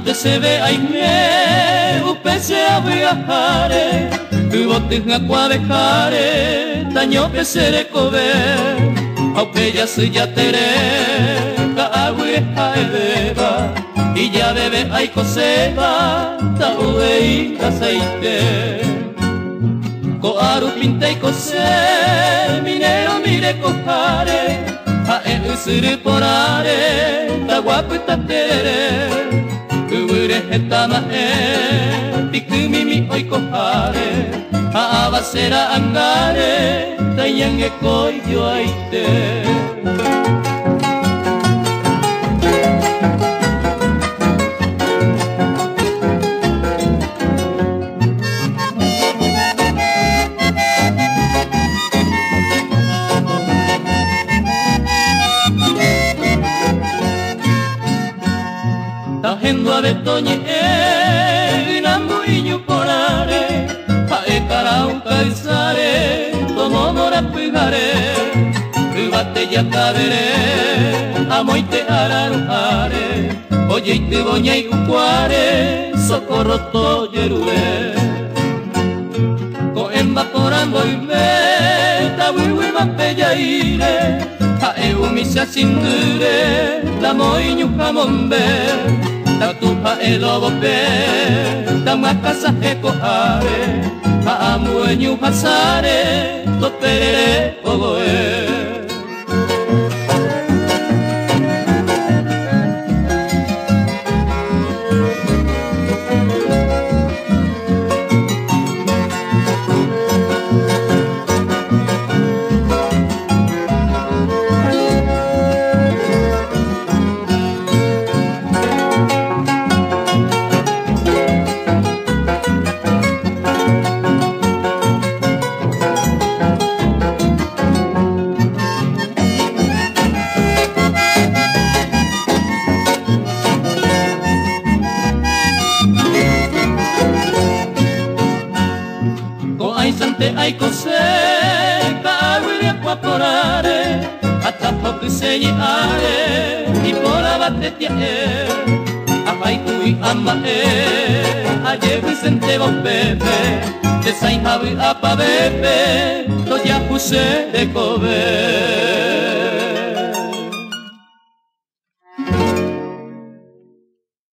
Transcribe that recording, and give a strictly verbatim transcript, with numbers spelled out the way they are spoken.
ante se ve ai me upese a viajare ubote ngakwa dejare taño pesere kobe aupe ya se ya tere ka agüe aebeba y ya bebe ay coseba ta uei aceite ko aru pinte y cose minero mire kohare a e usuru porare ta guapu ta tere ubure hetama e pikumi mi oi kohare a abasera angare ta yange koi yo aite Tajendo a betoñe e nambu iñu porare pa e karau kaisare tomo mora pugare ubate ya kabere amoite araru are oye ite boña y ukware socorro to yerue ko emba porando y me ta wiwi mapeya ire a e umisa sindure la moiñu kamombe ta tupa e lobo pe ta makasa e kohare a amueñu hasare to perere ogoe ai cose cague de aquaporare hasta poco señare y por abate a paitui ama e a Vicente Bombepe de Saint Javi a Pabepe to ya puse de cober